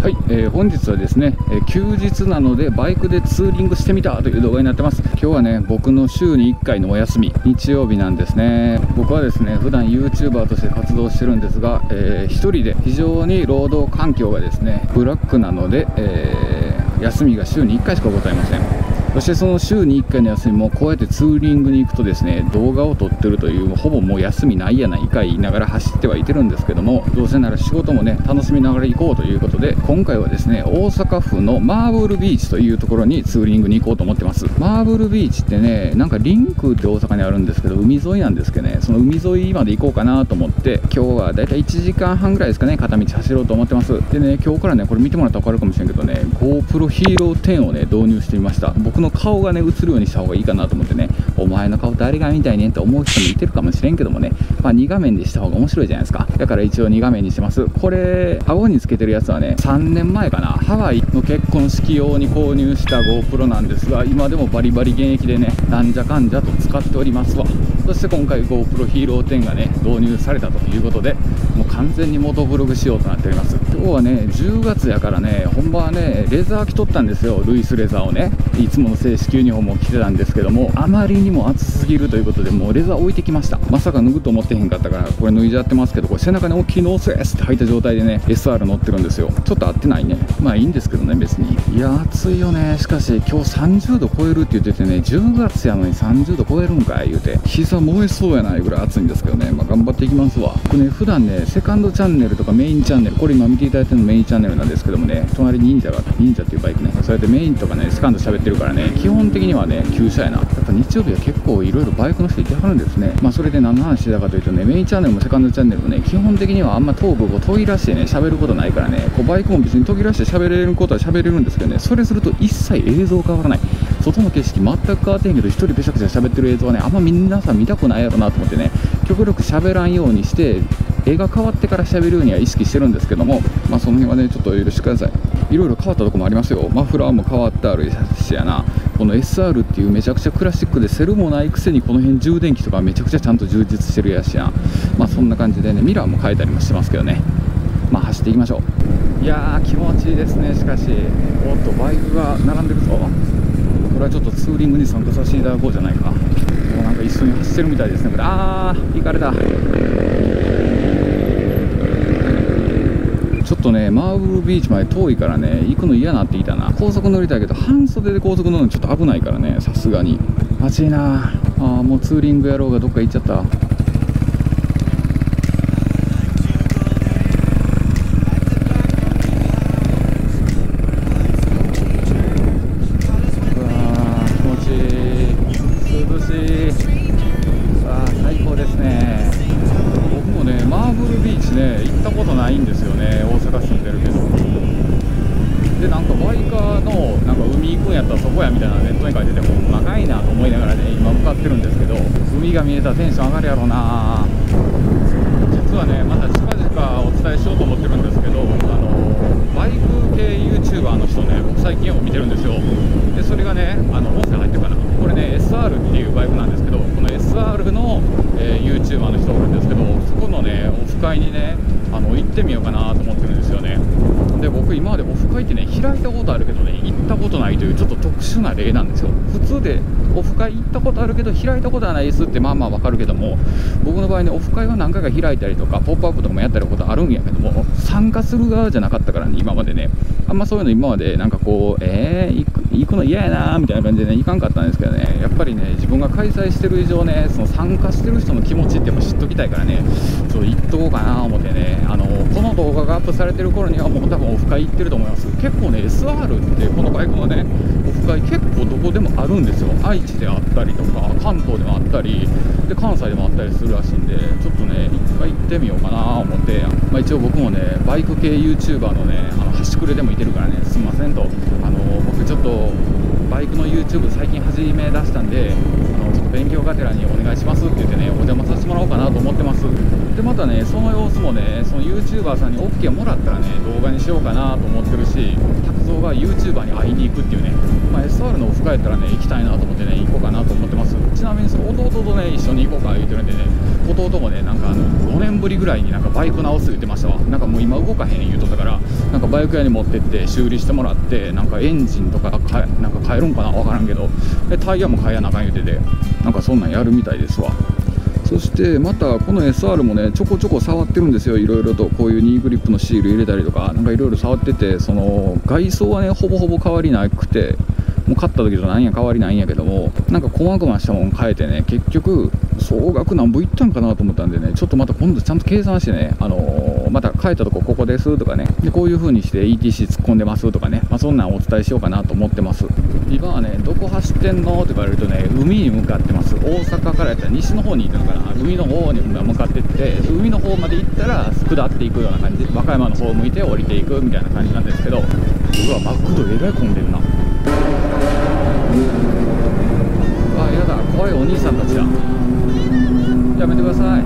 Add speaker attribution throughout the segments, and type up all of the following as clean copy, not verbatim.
Speaker 1: はい、本日はですね、休日なのでバイクでツーリングしてみたという動画になってます。今日はね、僕の週に1回のお休み、日曜日なんですね。僕はですね、普段 YouTuber として活動してるんですが、一人で非常に労働環境がですね、ブラックなので、休みが週に1回しかございません。そしてその週に1回の休みもこうやってツーリングに行くとですね、動画を撮ってるという、ほぼもう休みないやないかい言いながら走ってはいてるんですけども、どうせなら仕事もね楽しみながら行こうということで、今回はですね、大阪府のマーブルビーチというところにツーリングに行こうと思ってます。マーブルビーチってね、なんかリンクって大阪にあるんですけど、海沿いなんですけどね、その海沿いまで行こうかなと思って、今日はだいたい1時間半ぐらいですかね、片道走ろうと思ってます。でね、今日からね、これ見てもらったら分かるかもしれんけどね、 GoPro Hero 10をね導入してみました。僕の顔がね映るようにした方がいいかなと思ってね、お前の顔誰が見たいねんって思う人もいてるかもしれんけどもね、2画面でした方が面白いじゃないですか。だから一応2画面にしてます。これ顎につけてるやつはね、3年前かな、ハワイの結婚式用に購入した GoPro なんですが、今でもバリバリ現役でね、なんじゃかんじゃと使っておりますわ。そして今回 GoPro Hero 10がね導入されたということで、もう完全にモトブログしようとなっております。今日はね10月やからね、本場はねレザー着とったんですよ。ルイスレザーをね、いつもの正式ユニフォームを着てたんですけども、あまりにも暑すぎるということで、もうレザー置いてきました。まさか脱ぐと思ってへんかったから、これ脱いじゃってますけど、これ背中に大きいノースエスって履いた状態でね SR 乗ってるんですよ。ちょっと合ってないね。まあいいんですけどね、別に。いや暑いよね。しかし今日30度超えるって言っててね、10月やのに30度超えるんかい言うて、膝燃えそうやないぐらい暑いんですけどね、まあ頑張っていきますわ。僕ね、普段ねセカンドチャンネルとかメインチャンネル、これ今見ていただいてるのメインチャンネルなんですけどもね、隣に忍者っていうバイクね、そうやってメインとかねセカンド喋ってるからね、基本的にはね旧車やな。やっぱ日曜日は結構いろいろバイクの人いてはるんですね。まあそれで何の話してたかというとね、メインチャンネルもセカンドチャンネルもね、基本的にはあんま頭部を途切らしてね喋ることないからね、こうバイクも別に途切らして喋れることは喋れるんですけどね、それすると一切映像変わらない。外の景色全く変わってへんけど、一人べしゃくしゃ喋ってる映像はね、あんま皆さん見たくないやろなと思ってね、極力喋らんようにして絵が変わってから喋るようには意識してるんですけども、まあその辺はねちょっと許してください。いろいろ変わったとこもありますよ。マフラーも変わってあるしやな、この SR っていうめちゃくちゃクラシックでセルもないくせに、この辺充電器とかめちゃくちゃちゃんと充実してるやしやん。まあそんな感じでね、ミラーも変えたりもしてますけどね、まあ走っていきましょう。いやー気持ちいいですね。しかしおっとバイクが並んでるぞ。これはちょっとツーリングに参加させていただこうじゃないか。もうなんか一緒に走ってるみたいですね。これ行かれた。ちょっとねマーブルビーチまで遠いからね、行くの嫌なって言いたな。高速乗りたいけど半袖で高速乗るのちょっと危ないからね、さすがに。暑いなもうツーリングやろうがどっか行っちゃった。最高ですね。僕もねマーブルビーチね行ったことないんですよね、大阪住んでるけど。でなんかバイカーのなんか海行くんやったらそこやみたいなネットに書いてて、もう長いなと思いながらね今向かってるんですけど、海が見えたらテンション上がるやろうな。実はねまた近々お伝えしようと思ってるんですけど、バイク系 YouTuber の人ね、僕最近よく見てるんですよ。でそれがね音声入ってるかな、これね SR っていうバイクなんですけど、この SR の、YouTuber の人がおるんですけど、そこのねオフ会にね行ってみようかなと思ってるんですよね。で僕今までオフ会ってね開いたことあるけどね行ったことないというちょっと特殊な例なんですよ。普通でオフ会行ったことあるけど開いたことはないですってまあまあわかるけども、僕の場合ねオフ会は何回か開いたりとかポップアップとかもやったりことあるんやけども、参加する側じゃなかったからね今までね、あんまそういうの今までなんかこう行くの嫌やなみたいな感じでね行かんかったんですけどね、やっぱりね自分が開催してる以上ね、その参加してる人の気持ちってやっぱ知っときたいからね、ちょっと行っとこうかな思ってね、この動画がアップされてる頃にはもう多分オフ会行ってると思います。結構ね SR ってこのバイクのねオフ会結構どこでもあるんですよ。愛知であったりとか関東でもあったりで関西でもあったりするらしいんで、ちょっとね一回行ってみようかな思って、一応僕もねバイク系 YouTuber のね端くれでもいてるからね、すいませんと、僕ちょっとバイクの YouTube 最近始め出したんで、ちょっと勉強がてらにお願いしますって言ってねお邪魔させてもらおうかなと思ってます。でまたねその様子もねその YouTuber さんに OK もらったらね動画にしようかなと思ってるし、拓三が YouTuber に会いに行くっていうね、SR のオフ会やったらね行きたいなと思ってね行こうかなと思ってます。ちなみにその弟とね一緒に行こうか言ってるんでね、弟もねなんか5年ぶりぐらいになんかバイク直す言ってましたわ。なんかもう今動かへん言うとったから、なんかババイク屋に持ってって修理してもらって、なんかエンジンとかなんか変えるんかな、分からんけど、でタイヤも変えやなあかん言うてて、なんかそんなんやるみたいですわ。そしてまたこの SR もね、ちょこちょこ触ってるんですよ。いろいろとこういうニーグリップのシール入れたりとか、なんかいろいろ触ってて、その外装はねほぼほぼ変わりなくて、もう買った時となんや変わりないんやけども、なんか細々したもん変えてね、結局総額何ぼいったんかなと思ったんでね、ちょっとまた今度ちゃんと計算してね、また変えたとこここですとかね、でこういう風にして ETC 突っ込んでますとかね、まあ、そんなんお伝えしようかなと思ってます。今はね、どこ走ってんのって言われるとね、海に向かってます。大阪からやったら西の方に行くのかな、海の方に向かってって、海の方まで行ったら下っていくような感じで、和歌山の方を向いて降りていくみたいな感じなんですけど、うわマクドえらい混んでるな。あ、やだ、怖いお兄さんたちだ。やめてください。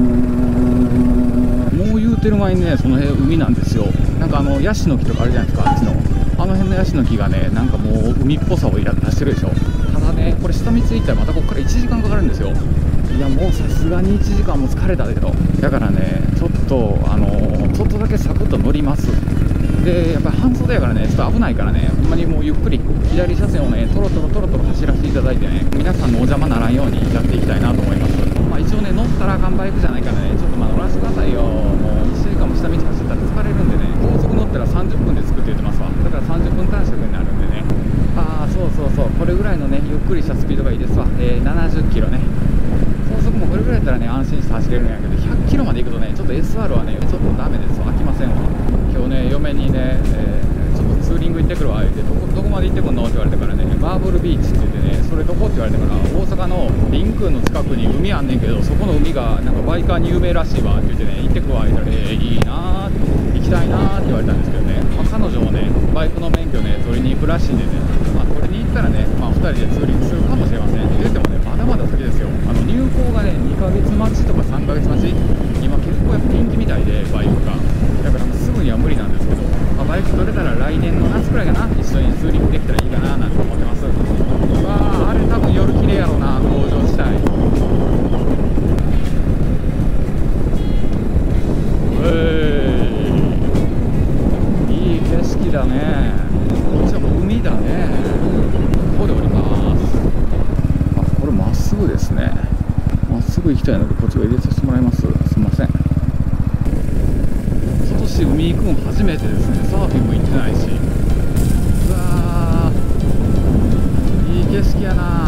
Speaker 1: もう言うてる前にね、その辺海なんですよ。なんかヤシの木とかあるじゃないですか、あっちのあの辺のヤシの木がね、なんかもう海っぽさを出してるでしょ。ただね、これ下道行ったらまたここから1時間かかるんですよ。いやもうさすがに1時間も疲れたけど、だからねちょっとちょっとだけサクッと乗ります。でやっぱり半袖やからね、ちょっと危ないからね、ほんまにもうゆっくり左車線をねトロトロ走らせていただいてね、皆さんのお邪魔ならんようにやっていきたいなと思います。まあ一応ね、乗ったらあかんバイクじゃないからね、ちょっとまあ乗らせてくださいよ。もう1時間も下道走ったら疲れるんでね、高速乗ったら30分で着くって言ってますわ。だから30分短縮になるんでね、ああそうこれぐらいのねゆっくりしたスピードがいいですわ。70キロね、高速もこれぐらいやったらね安心して走れるんやけど、100キロまで行くとねちょっと SR はねちょっとダメですわ、飽きませんわ。今日ね嫁にね、ちょっとツーリング行ってくるわ言って、どこまで行ってくんのって言われてからね、マーブルビーチって言ってね、それどこって言われてから、大阪のリンクーンの近くに海あんねんけど、そこの海がなんかバイカーに有名らしいわって言ってね、行ってくわ言ったら、いいなー行きたいなーって言われたんですけどね、まあ、彼女もねバイクの免許ね取りに行くらしいんでね、まあ、取りに行ったらね、まあ、2人でツーリングするかもしれません。って言ってもねまだまだ先ですよ。入校がね2ヶ月待ちとか3ヶ月待ち、今結構やっぱ人気みたいでバイクが、だからもうすぐには無理なんですけど、まあ、バイク取れたら来年の夏くらいかな、一緒にツーリングできたらいいかななんて思ってます。うわー、あれ多分夜綺麗やろうな、工場地帯。いい景色だね。こっちはもう海だね。ここで降ります。あ、これまっすぐですね。まっすぐ行きたいのでこっちが入れさせてもらいます。すいません。今年海行くの初めてですね。サーフィンも行ってないし。うわー、いい景色やな。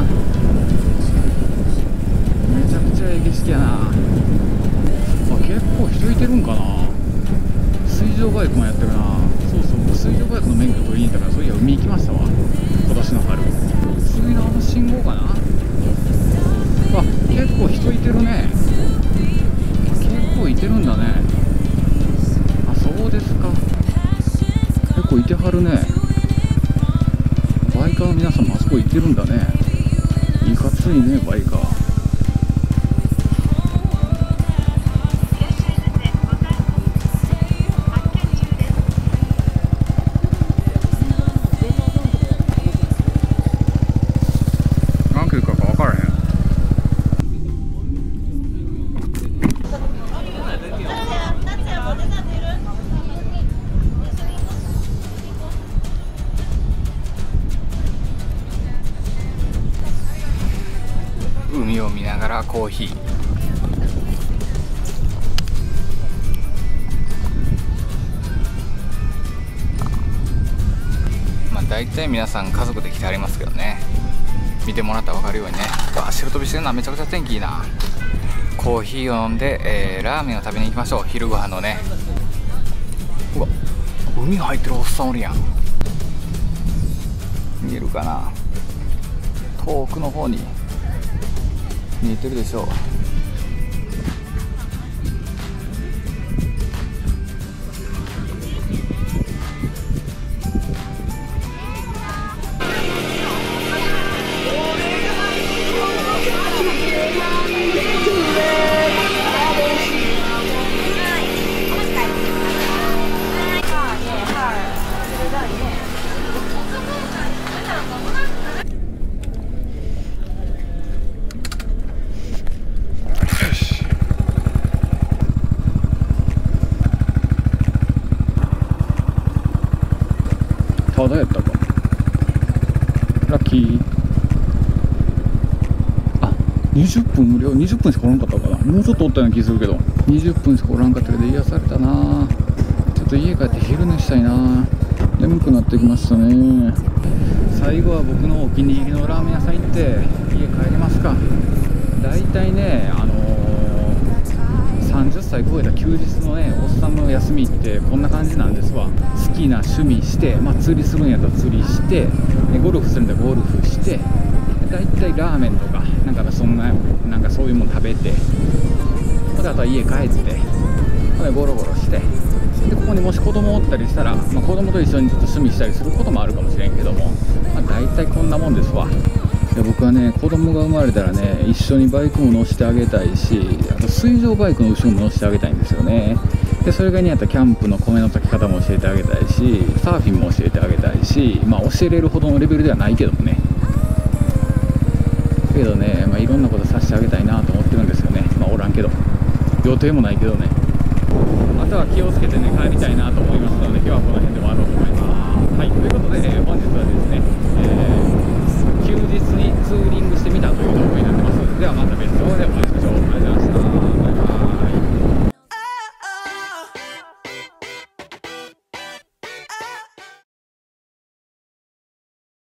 Speaker 1: めちゃくちゃいい景色やな。あ、結構人いてるんかな。水上バイクもやってるな。そう水上バイクの免許取りに行ったから、そういや海行きましたわ、今年の春。次の信号かな。あ、結構人いてるね。結構いてるんだね。あ、そうですか。結構いてはるね。バイカーの皆さんもあそこ行ってるんだね。いかついねバイカー。海を見ながらコーヒー。まあ大体皆さん家族で来てありますけどね、見てもらったら分かるようにね。わあ、白飛びしてるな。めちゃくちゃ天気いいな。コーヒーを飲んで、ラーメンを食べに行きましょう。昼ご飯のね。うわ、海入ってるおっさんおるやん。見えるかな、遠くの方に見えてるでしょう。 ただやったか。ラッキー。あ、20分無料。20分しかおらんかったかな。もうちょっとおったような気するけど、20分しかおらんかったけど癒されたな。ちょっと家帰って昼寝したいな。眠くなってきましたね。最後は僕のお気に入りのラーメン屋さん行って家帰りますか。だいたいね、30歳超えた休日のねおっさんの休みってこんな感じなんですわ。好きな趣味して、釣りするんやったら釣りして、ゴルフするんだったらゴルフして、だいたいラーメンとかなんかそういうもの食べて、あとは家帰って、ゴロゴロして、でここにもし子供おったりしたら、子供と一緒にちょっと趣味したりすることもあるかもしれんけども、だいたいこんなもんですわ。で僕はね、子供が生まれたらね、一緒にバイクも乗せてあげたいし、あと水上バイクの後ろも乗せてあげたいんですよね。でそれが似合ったキャンプの米の炊き方も教えてあげたいし、サーフィンも教えてあげたいし、教えれるほどのレベルではないけどもね、けどね、いろんなことさせてあげたいなと思ってるんですよね。おらんけど、予定もないけどね。あとは気をつけてね帰りたいなと思いますので、今日はこの辺で終わろうと思います。